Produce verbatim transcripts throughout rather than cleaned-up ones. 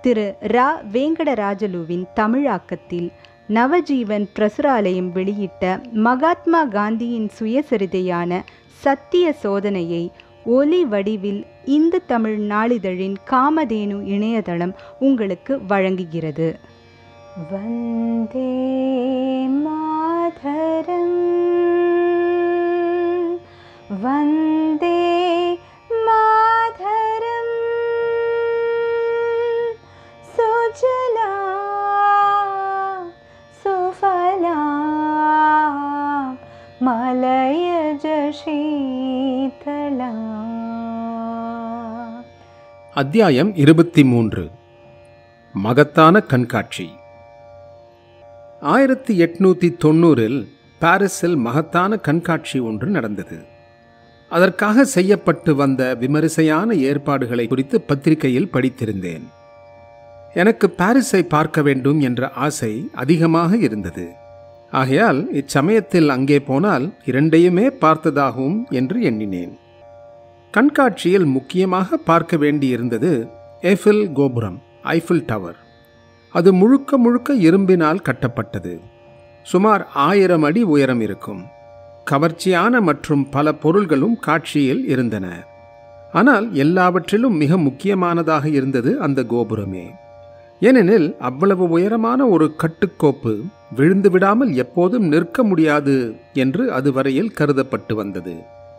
திரு ரா வேங்கடராஜலுவின் தமிழாக்கத்தில் நவஜீவன் பிரசுராலயம் வெளியிட்ட மகாத்மா காந்தியின் சுயசரிதையான சத்திய சோதனையை ஒலி வடிவில் இந்து தமிழ் நாளிதழின் காமதேனு இணையதளம் உங்களுக்கு வழங்குகிறது. வந்தே மாதரம் வந்தே மாதரம் சுஜலா சுஃபலா மலயஜ சீதலா. அத்தியாயம் இருபத்தி மூன்று. மகத்தான கண்காட்சி. ஆயிரத்தி எட்நூத்தி தொண்ணூறில் பாரிஸில் மகத்தான கண்காட்சி ஒன்று நடந்தது. அதற்காக செய்யப்பட்டு வந்த விமரிசையான ஏற்பாடுகளை குறித்து பத்திரிகையில் படித்திருந்தேன். எனக்கு பாரிஸை பார்க்க வேண்டும் என்ற ஆசை அதிகமாக இருந்தது. ஆகையால் இச்சமயத்தில் அங்கே போனால் இரண்டையுமே பார்த்ததாகும் என்று எண்ணினேன். கண்காட்சியில் முக்கியமாக பார்க்க வேண்டியிருந்தது எஃபில் கோபுரம், ஐஃபில் டவர். அது முழுக்க முழுக்க இரும்பினால் கட்டப்பட்டது. சுமார் ஆயிரம் அடி உயரம் இருக்கும். கவர்ச்சியான மற்றும் பல பொருள்களும் காட்சியில் இருந்தன. ஆனால் எல்லாவற்றிலும் மிக முக்கியமானதாக இருந்தது அந்த கோபுரமே. ஏனெனில் அவ்வளவு உயரமான ஒரு கட்டுக்கோப்பு விழுந்து விடாமல் எப்போதும் நிற்க முடியாது என்று அதுவரையில் கருதப்பட்டு வந்தது.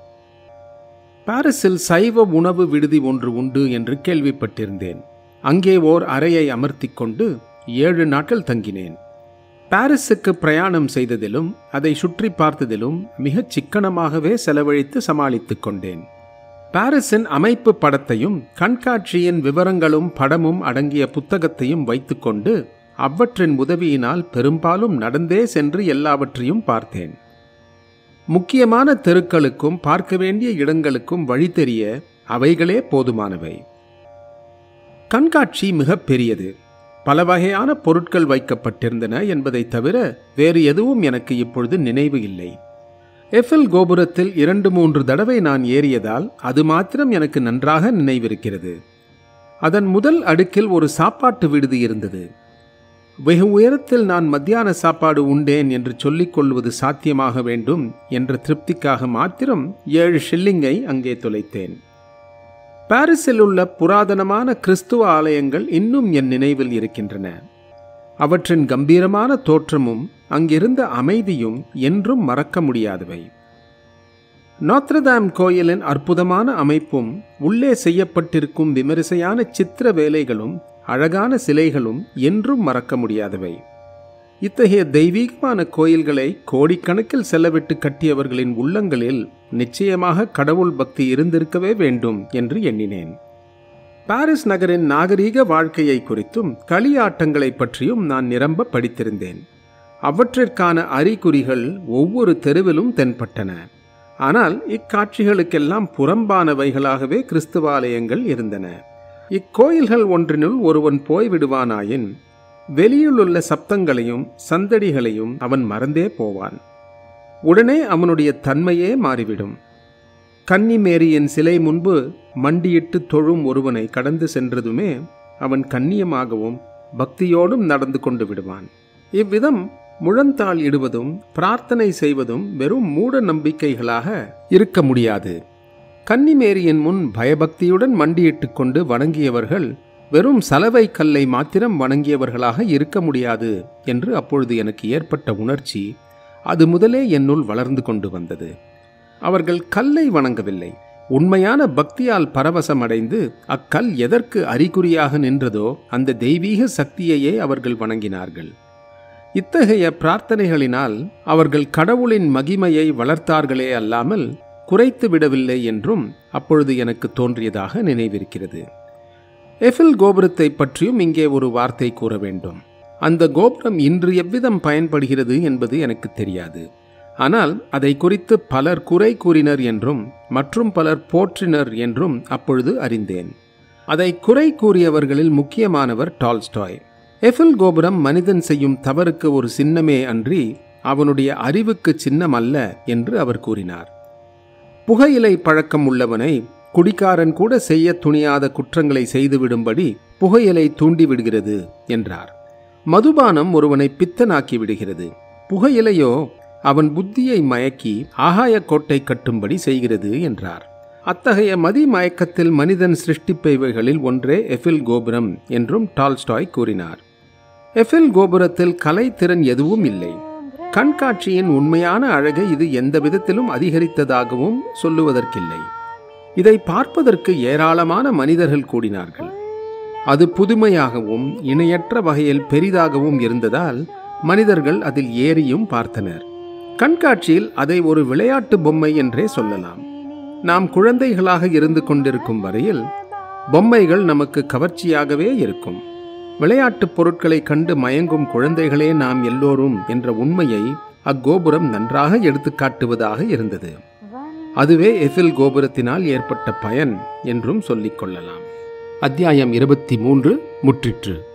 பாரிஸில் சைவ உணவு விடுதி ஒன்று உண்டு என்று கேள்விப்பட்டிருந்தேன். அங்கே ஓர் அறையை அமர்த்தி கொண்டு ஏழு நாட்கள் தங்கினேன். பாரிஸுக்கு பிரயாணம் செய்ததிலும் அதை சுற்றி பார்த்ததிலும் மிகச் சிக்கனமாகவே செலவழித்து சமாளித்துக் கொண்டேன். பாரிஸின் அமைப்பு படத்தையும் கண்காட்சியின் விவரங்களும் படமும் அடங்கிய புத்தகத்தையும் வைத்துக்கொண்டு அவற்றின் உதவியினால் பெரும்பாலும் நடந்தே சென்று எல்லாவற்றையும் பார்த்தேன். முக்கியமான தெருக்களுக்கும் பார்க்க வேண்டிய இடங்களுக்கும் வழி தெரிய அவைகளே போதுமானவை. கண்காட்சி மிக பெரியது. பல வகையான பொருட்கள் வைக்கப்பட்டிருந்தன என்பதை தவிர வேறு எதுவும் எனக்கு இப்பொழுது நினைவு இல்லை. எஃபில் கோபுரத்தில் இரண்டு மூன்று தடவை நான் ஏறியதால் அது மாத்திரம் எனக்கு நன்றாக நினைவிருக்கிறது. அதன் முதல் அடுக்கில் ஒரு சாப்பாட்டு விடுதி இருந்தது. வெகு உயரத்தில் நான் மத்தியான சாப்பாடு உண்டேன் என்று சொல்லிக் கொள்வது சாத்தியமாக வேண்டும் என்ற திருப்திக்காக மாத்திரம் ஏழு ஷில்லிங்கை அங்கே தொலைத்தேன். பாரிஸில் உள்ள புராதனமான கிறிஸ்துவ ஆலயங்கள் இன்னும் என் நினைவில் இருக்கின்றன. அவற்றின் கம்பீரமான தோற்றமும் அங்கிருந்த அமைதியும் என்றும் மறக்க முடியாதவை. நோத்ரதாம் கோயிலின் அற்புதமான அமைப்பும் உள்ளே செய்யப்பட்டிருக்கும் விமரிசையான சித்திர வேலைகளும் அழகான சிலைகளும் என்றும் மறக்க முடியாதவை. இத்தகைய தெய்வீகமான கோயில்களை கோடிக்கணக்கில் செலவிட்டு கட்டியவர்களின் உள்ளங்களில் நிச்சயமாக கடவுள் பக்தி இருந்திருக்கவே வேண்டும் என்று எண்ணினேன். பாரிஸ் நகரின் நாகரீக வாழ்க்கையை குறித்தும் களியாட்டங்களை பற்றியும் நான் நிரம்ப படித்திருந்தேன். அவற்றிற்கான அறிகுறிகள் ஒவ்வொரு தெருவிலும் தென்பட்டன. ஆனால் இக்காட்சிகளுக்கெல்லாம் புறம்பானவைகளாகவே கிறிஸ்துவாலயங்கள் இருந்தன. இக்கோயில்கள் ஒன்றினுள் ஒருவன் போய்விடுவானாயின் வெளியிலுள்ள சப்தங்களையும் சந்தடிகளையும் அவன் மறந்தே போவான். உடனே அவனுடைய தன்மையே மாறிவிடும். கன்னிமேரியின் சிலை முன்பு மண்டியிட்டு தொழும் ஒருவனை கடந்து சென்றதுமே அவன் கண்ணியமாகவும் பக்தியோடும் நடந்து கொண்டு விடுவான். இவ்விதம் முழந்தாள் இடுவதும் பிரார்த்தனை செய்வதும் வெறும் மூட நம்பிக்கைகளாக இருக்க முடியாது. கன்னிமேரியின் முன் பயபக்தியுடன் மண்டியிட்டு கொண்டு வணங்கியவர்கள் வெறும் சலவை கல்லை மாத்திரம் வணங்கியவர்களாக இருக்க முடியாது என்று அப்பொழுது எனக்கு ஏற்பட்ட உணர்ச்சி அது முதலே என்னுள் வளர்ந்து கொண்டு வந்தது. அவர்கள் கல்லை வணங்கவில்லை. உண்மையான பக்தியால் பரவசமடைந்து அக்கல் எதற்கு அறிகுறியாக நின்றதோ அந்த தெய்வீக சக்தியையே அவர்கள் வணங்கினார்கள். இத்தகைய பிரார்த்தனைகளினால் அவர்கள் கடவுளின் மகிமையை வளர்த்தார்களே அல்லாமல் குறைத்து விடவில்லை என்றும் அப்பொழுது எனக்கு தோன்றியதாக நினைவிருக்கிறது. எஃபில் கோபுரத்தை பற்றியும் இங்கே ஒரு வார்த்தை கூற வேண்டும். அந்த கோபுரம் இன்று எவ்விதம் பயன்படுகிறது என்பது எனக்கு தெரியாது. ஆனால் அதை குறித்து பலர் குறை கூறினர் என்றும் மற்றும் பலர் போற்றினர் என்றும் அப்பொழுது அறிந்தேன். அதை குறை கூறியவர்களில் முக்கியமானவர் டால்ஸ்டாய். எஃபில் கோபுரம் மனிதன் செய்யும் தவறுக்கு ஒரு சின்னமே அன்றி அவனுடைய அறிவுக்கு சின்னம் அல்ல என்று அவர் கூறினார். புகையிலை பழக்கம் உள்ளவனை குடிகாரன் கூட செய்ய துணியாத குற்றங்களை செய்துவிடும்படி புகையிலை தூண்டிவிடுகிறது என்றார். மதுபானம் ஒருவனை பித்தனாக்கி விடுகிறது. புகையிலையோ அவன் புத்தியை மயக்கி ஆகாய கோட்டை கட்டும்படி செய்கிறது என்றார். அத்தகைய மதி மயக்கத்தில் மனிதன் சிருஷ்டிப்பவைகளில் ஒன்றே எஃபில் கோபுரம் என்றும் டால்ஸ்டாய் கூறினார். எஃபில் கோபுரத்தில் கலைத்திறன் எதுவும் இல்லை. கண்காட்சியின் உண்மையான அழகை இது எந்த விதத்திலும் அதிகரித்ததாகவும் சொல்லுவதற்கில்லை. இதை பார்ப்பதற்கு ஏராளமான மனிதர்கள் கூடினார்கள். அது புதுமையாகவும் இணையற்ற வகையில் பெரிதாகவும் இருந்ததால் மனிதர்கள் அதில் ஏறியும் பார்த்தனர். கண்காட்சியில் அதை ஒரு விளையாட்டு பொம்மை என்றே சொல்லலாம். நாம் குழந்தைகளாக இருந்து கொண்டிருக்கும் வரையில் பொம்மைகள் நமக்கு கவர்ச்சியாகவே இருக்கும். விளையாட்டுப் பொருட்களை கண்டு மயங்கும் குழந்தைகளே நாம் எல்லோரும் என்ற உண்மையை அக்கோபுரம் நன்றாக எடுத்துக்காட்டுவதாக இருந்தது. அதுவே எஃபில் கோபுரத்தினால் ஏற்பட்ட பயன் என்றும் சொல்லிக் கொள்ளலாம். அத்தியாயம் இருபத்தி மூன்று முற்றிற்று.